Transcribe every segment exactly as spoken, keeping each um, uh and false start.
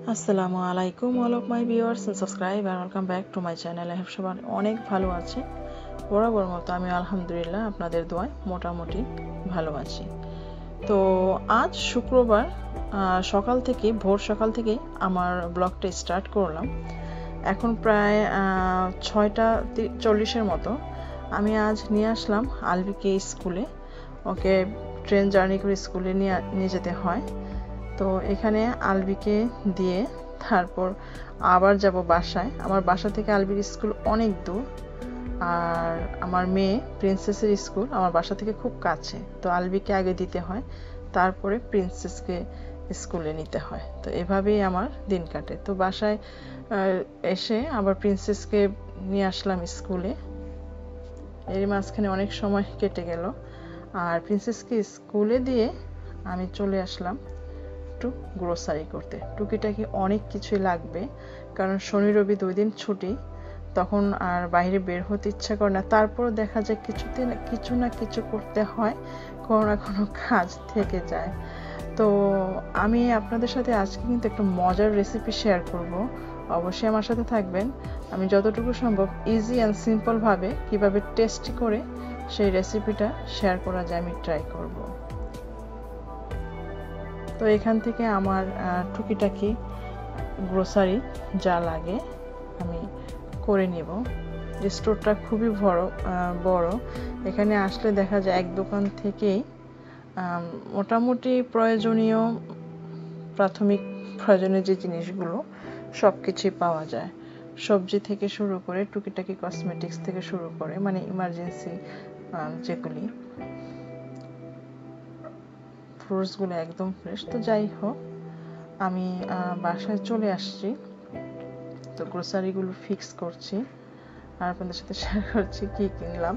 আসসালামু আলাইকুম all of my viewers and subscribe and welcome back to my channel. I hope সবাই অনেক ভালো আছে। বরাবর মতো আমি আলহামদুলিল্লাহ আপনাদের দোয়ায় মোটামুটি ভালো আছি। তো আজ শুক্রবার সকাল থেকে ভোর সকাল থেকে আমার ব্লগটা স্টার্ট করলাম। এখন প্রায় ছয়টা চল্লিশের মতো। আমি আজ নিয়ে আসলাম আলবিকে স্কুলে। ওকে ট্রেন জার্নি করে স্কুলে নিয়ে নিয়ে যেতে হয়। তো এখানে আলবিকে দিয়ে তারপর আবার যাব বাসায়। আমার বাসা থেকে আলবির স্কুল অনেক দূর, আর আমার মেয়ে প্রিন্সেসের স্কুল আমার বাসা থেকে খুব কাছে। তো আলবিকে আগে দিতে হয়, তারপরে প্রিন্সেসকে স্কুলে নিতে হয়। তো এভাবেই আমার দিন কাটে। তো বাসায় এসে আবার প্রিন্সেসকে নিয়ে আসলাম স্কুলে। এর মাঝখানে অনেক সময় কেটে গেল। আর প্রিন্সেসকে স্কুলে দিয়ে আমি চলে আসলাম একটু গ্রোসারি করতে। টুকিটাকি অনেক কিছুই লাগবে, কারণ শনি রবি দুই দিন ছুটি, তখন আর বাইরে বের হতে ইচ্ছা করে না। তারপরও দেখা যায় কিছুতে কিছু না কিছু করতে হয়, কোনো না কোনো কাজ থেকে যায়। তো আমি আপনাদের সাথে আজকে কিন্তু একটা মজার রেসিপি শেয়ার করব। অবশ্যই আমার সাথে থাকবেন। আমি যতটুকু সম্ভব ইজি অ্যান্ড সিম্পল ভাবে কিভাবে টেস্টি করে সেই রেসিপিটা শেয়ার করা যায় আমি ট্রাই করব। তো এখান থেকে আমার টুকিটাকি গ্রোসারি যা লাগে আমি করে নিব। স্টোরটা খুবই বড় বড় এখানে আসলে দেখা যায় এক দোকান থেকেই মোটামুটি প্রয়োজনীয় প্রাথমিক প্রয়োজনীয় যে জিনিসগুলো সব কিছুই পাওয়া যায়। সবজি থেকে শুরু করে টুকিটাকি কসমেটিক্স থেকে শুরু করে মানে ইমার্জেন্সি যেগুলি, ফ্রুটসগুলো একদম ফ্রেশ। তো যাই হোক, আমি বাসায় চলে আসছি। তো গ্রোসারিগুলো ফিক্স করছি আর আপনাদের সাথে শেয়ার করছি কি কিনলাম।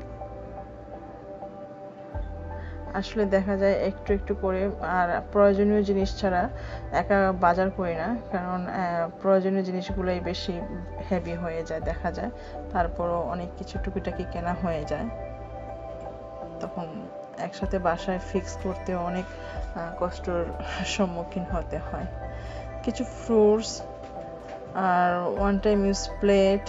আসলে দেখা যায় একটু একটু করে, আর প্রয়োজনীয় জিনিস ছাড়া একা বাজার করি না, কারণ প্রয়োজনীয় জিনিসগুলোই বেশি হেভি হয়ে যায় দেখা যায়। তারপরও অনেক কিছু টুকিটাকি কেনা হয়ে যায়, তখন একসাথে বাসায় ফিক্স করতে অনেক কষ্টের সম্মুখীন হতে হয়। কিছু ফ্রুটস আর one time use plate,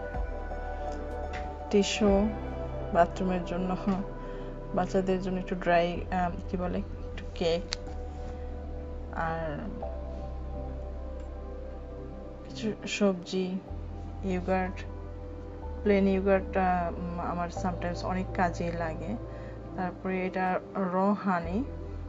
tissue, বাথরুমের জন্য, বাচ্চাদের জন্য একটু ড্রাই কি বলে একটু কেক, আর কিছু সবজি, ইয়োগার্ট। প্লেন ইয়োগার্টটা আমার সামটাইমস অনেক কাজে লাগে। তারপরে এটা র হানি,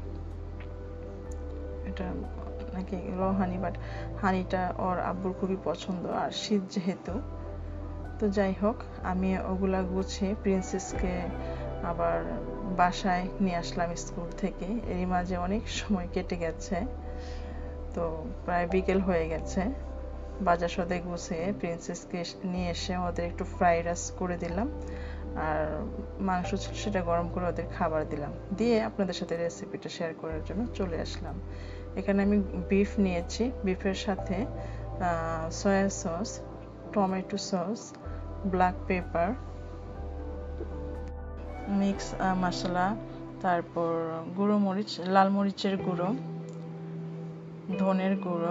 এটা নাকি র হানি, বাট হানিটা ওর আব্বুর খুবই পছন্দ আর শীত যেহেতু। তো যাই হোক, আমি ওগুলা গুছিয়ে প্রিন্সেসকে আবার বাসায় নিয়ে আসলাম স্কুল থেকে। এরই মাঝে অনেক সময় কেটে গেছে, তো প্রায় বিকেল হয়ে গেছে। বাজার সদাই গুছিয়ে প্রিন্সেসকে নিয়ে এসে ওদের একটু ফ্রাইড রাইস করে দিলাম, আর মাংস সেটা গরম করে ওদের খাবার দিলাম। দিয়ে আপনাদের সাথে রেসিপিটা শেয়ার করার জন্য চলে আসলাম। এখানে আমি বিফ নিয়েছি। বিফের সাথে soya sauce, tomato sauce, black pepper, mix মশলা, তারপর গুঁড়ো মরিচ, লাল মরিচের গুঁড়ো, ধনের গুঁড়ো,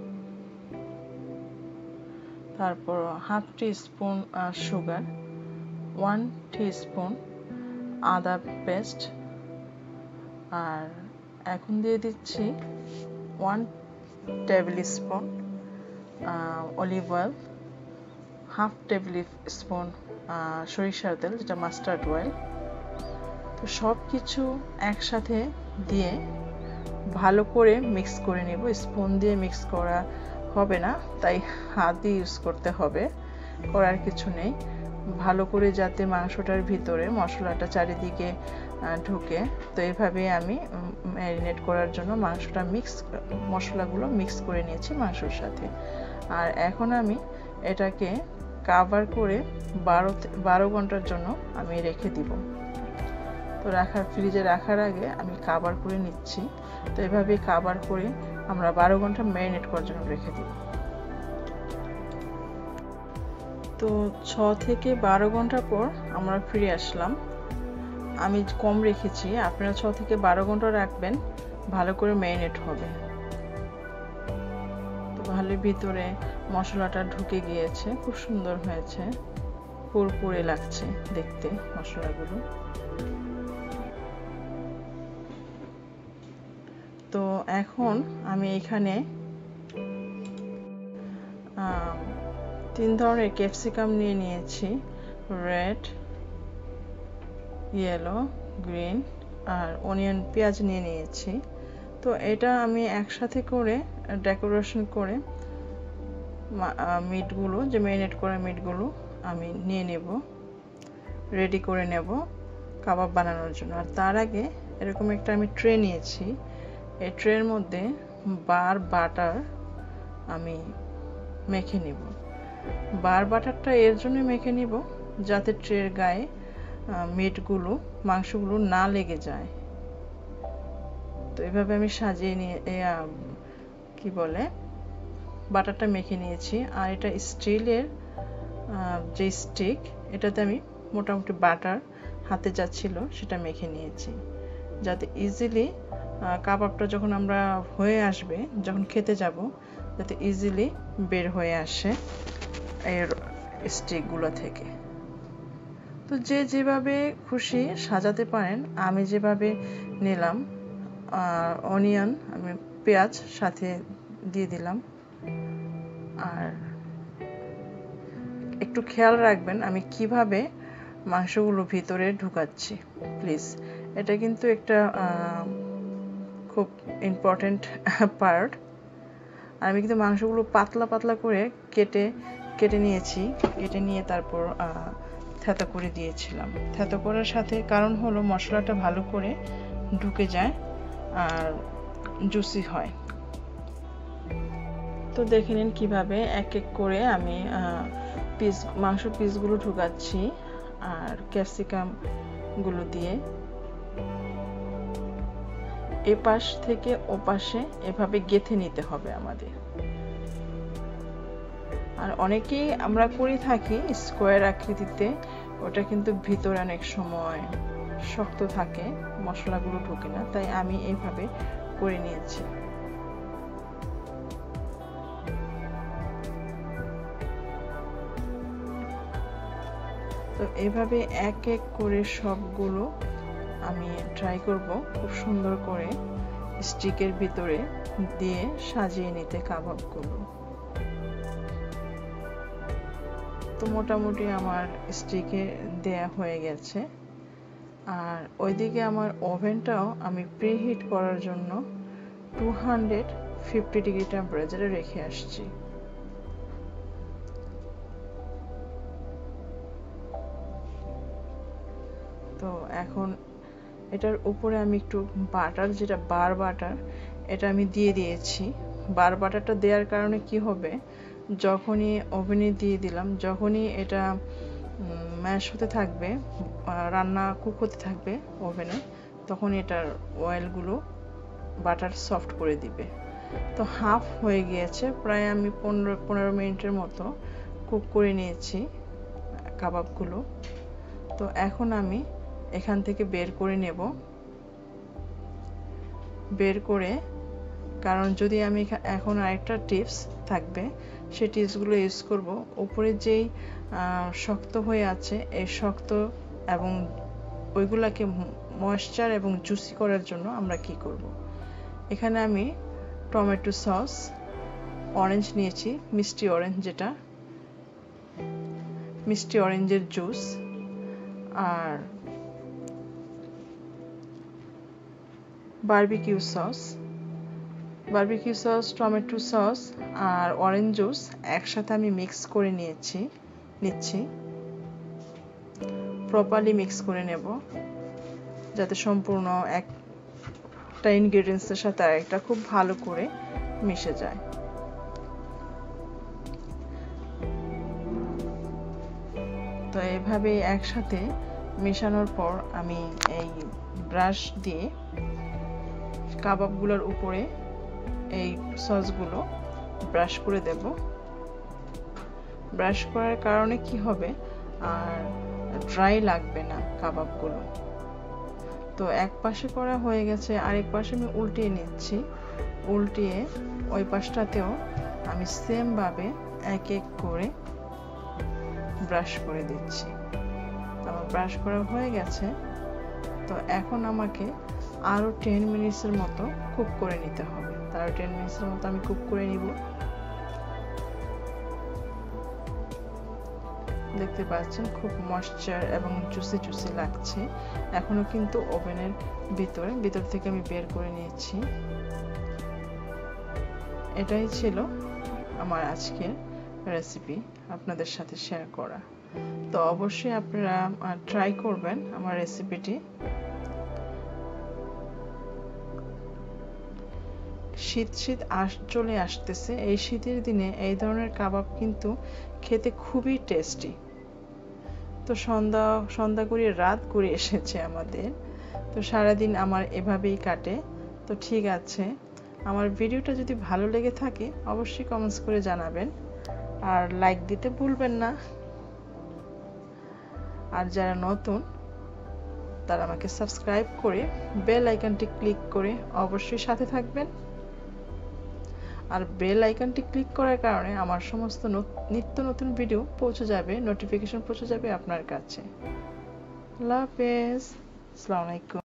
তারপর half tea spoon sugar, one tea spoon আদা পেস্ট, আর এখন দিয়ে দিচ্ছি one table spoon olive oil, half table spoon সরিষার তেল যেটা মাস্টার্ড অয়েল। তো সব কিছু একসাথে দিয়ে ভালো করে মিক্স করে নেব। স্পুন দিয়ে মিক্স করা হবে না, তাই হাত দিয়ে ইউজ করতে হবে, করার কিছু নেই। ভালো করে যাতে মাংসটার ভিতরে মশলাটা চারিদিকে ঢুকে, তো এইভাবে আমি ম্যারিনেট করার জন্য মাংসটা মিক্স মশলাগুলো মিক্স করে নিয়েছি মাংসের সাথে। আর এখন আমি এটাকে কাভার করে বারো বারো ঘন্টার জন্য আমি রেখে দিব। তো রাখার ফ্রিজে রাখার আগে আমি কাভার করে নিচ্ছি। তো এভাবে কাভার করে আমরা বারো ঘন্টা ম্যারিনেট করার জন্য রেখে দিব। তো ছ থেকে বারো ঘন্টা পর আমরা ফিরে আসলাম। আমি কম রেখেছি, আপনারা ছ থেকে বারো ঘন্টা রাখবেন, ভালো করে ম্যারিনেট হবে। ভালো ভিতরে মশলাটা ঢুকে গিয়েছে, খুব সুন্দর হয়েছে, পুরপুরে লাগছে দেখতে মশলাগুলো। তো এখন আমি এখানে তিন ধরনের ক্যাপসিকাম নিয়ে নিয়েছি, রেড, ইয়েলো, গ্রিন আর অনিয়ন পেঁয়াজ নিয়ে নিয়েছি। তো এটা আমি একসাথে করে ডেকোরেশন করে মিটগুলো, যে ম্যারিনেট করা মিটগুলো আমি নিয়ে নেব, রেডি করে নেব কাবাব বানানোর জন্য। আর তার আগে এরকম একটা আমি ট্রে নিয়েছি, এই ট্রের মধ্যে বার বাটার আমি মেখে নিব। বার বাটারটা এর জন্য মেখে নিব যাতে ট্রের গায়ে মিটগুলো, মাংসগুলো না লেগে যায়। তো এভাবে আমি সাজিয়ে নিয়ে কি বলে বাটারটা মেখে নিয়েছি। আর এটা স্টিলের যে স্টিক, এটাতে আমি মোটামুটি বাটার হাতে যাচ্ছিল সেটা মেখে নিয়েছি, যাতে ইজিলি কাবাবটা যখন আমরা হয়ে আসবে, যখন খেতে যাব, যাতে ইজিলি বের হয়ে আসে এর স্টিকগুলো থেকে। তো যে যেভাবে খুশি সাজাতে পারেন, আমি যেভাবে নিলাম, অনিয়ন আমি পেঁয়াজ সাথে দিয়ে দিলাম। আর একটু খেয়াল রাখবেন আমি কিভাবে মাংসগুলো ভিতরে ঢুকাচ্ছি, প্লিজ। এটা কিন্তু একটা খুব ইম্পর্টেন্ট পার্ট। আমি কিন্তু মাংসগুলো পাতলা পাতলা করে কেটে কেটে নিয়েছি, কেটে নিয়ে তারপর থেঁতো করে দিয়েছিলাম। থেঁতো করার সাথে কারণ হলো মশলাটা ভালো করে ঢুকে যায় আর জুসি হয়। তো দেখে নিন কিভাবে এক এক করে আমি পিস মাংস পিসগুলো ঢুকাচ্ছি আর ক্যাপসিকাম গুলো দিয়ে এপাশ থেকে ওপাশে এভাবে গেঁথে নিতে হবে আমাদের। আর অনেকেই আমরা করে থাকি স্কোয়ার আকৃতিতে, ওটা কিন্তু ভিতরে অনেক সময় শক্ত থাকে, মশলাগুলো ঢোকে না, তাই আমি এইভাবে করে নিয়েছি। তো এইভাবে এক এক করে সবগুলো আমি ট্রাই করব খুব সুন্দর করে স্টিকের ভিতরে দিয়ে সাজিয়ে নিতে কাবাবগুলো। তো মোটামুটি আমার স্টিকে দেয়া হয়ে গেছে। আর ওইদিকে আমার ওভেনটাও আমি প্রিহিট করার জন্য টু হান্ড্রেড ফিফটি ডিগ্রি টেম্পারেচারে রেখে আসছি। তো এখন এটার উপরে আমি একটু বাটার, যেটা বার বাটার, এটা আমি দিয়ে দিয়েছি। বার বাটারটা দেওয়ার কারণে কি হবে, যখনই ওভেনে দিয়ে দিলাম, যখনই এটা ম্যাশ হতে থাকবে, রান্না কুক হতে থাকবে ওভেনে, তখন এটার অয়েলগুলো বাটার সফট করে দিবে। তো হাফ হয়ে গিয়েছে, প্রায় আমি পনেরো পনেরো মিনিটের মতো কুক করে নিয়েছি কাবাবগুলো। তো এখন আমি এখান থেকে বের করে নেব, বের করে, কারণ যদি আমি এখন আরেকটা টিপস থাকবে, সেই টিপসগুলো ইউজ করব। উপরে যেই শক্ত হয়ে আছে, এই শক্ত এবং ওইগুলাকে ময়েশ্চার এবং জুসি করার জন্য আমরা কি করব, এখানে আমি টমেটো সস, অরেঞ্জ নিয়েছি, মিষ্টি অরেঞ্জ, যেটা মিষ্টি অরেঞ্জের জুস, আর barbecue sauce, barbecue sauce, tomato sauce আর অরেঞ্জ জুস একসাথে আমি মিক্স করে নিয়েছি নিচ্ছি প্রপারলি মিক্স করে নেব, যাতে সম্পূর্ণ একটা ইনগ্রেডিয়েন্টসের সাথে আরেকটা খুব ভালো করে মিশে যায়। তো এইভাবে একসাথে মেশানোর পর আমি এই ব্রাশ দিয়ে কাবাবগুলোর উপরে এই সসগুলো ব্রাশ করে দেব। ব্রাশ করার কারণে কি হবে, আর ড্রাই লাগবে না কাবাবগুলো। তো এক পাশে করা হয়ে গেছে, আরেক পাশে আমি উল্টিয়ে নিচ্ছি। উল্টিয়ে ওই পাশটাতেও আমি সেম ভাবে এক এক করে ব্রাশ করে দিচ্ছি। আমার ব্রাশ করা হয়ে গেছে। তো এখন আমাকে আরো টেন মিনিটসের মতো কুক করে নিতে হবে। তার টেন মিনিটসের মতো আমি কুক করে নিব। দেখতে পাচ্ছেন খুব ময়েশ্চার এবং জুসি জুসি লাগছে। এখনো কিন্তু ওভেনের ভিতরে ভিতর থেকে আমি বের করে নিয়েছি। এটাই ছিল আমার আজকের রেসিপি আপনাদের সাথে শেয়ার করা। তো অবশ্যই আপনারা ট্রাই করবেন আমার রেসিপিটি। শীত শীত আস চলে আসতেছে। এই শীতের দিনে এই ধরনের কাবাব কিন্তু খেতে খুবই টেস্টি। তো সন্ধ্যা সন্ধ্যা করে রাত করে এসেছে আমাদের। তো সারাদিন আমার এভাবেই কাটে। তো ঠিক আছে, আমার ভিডিওটা যদি ভালো লেগে থাকে অবশ্যই কমেন্টস করে জানাবেন, আর লাইক দিতে ভুলবেন না। আর যারা নতুন তারা আমাকে সাবস্ক্রাইব করে বেল আইকনটি ক্লিক করে অবশ্যই সাথে থাকবেন। আর বেল আইকনটি ক্লিক করার কারণে আমার সমস্ত নিত্য নতুন ভিডিও পৌঁছে যাবে, নোটিফিকেশন পৌঁছে যাবে আপনার কাছে। আল্লাহ হাফেজ, আসসালামু আলাইকুম।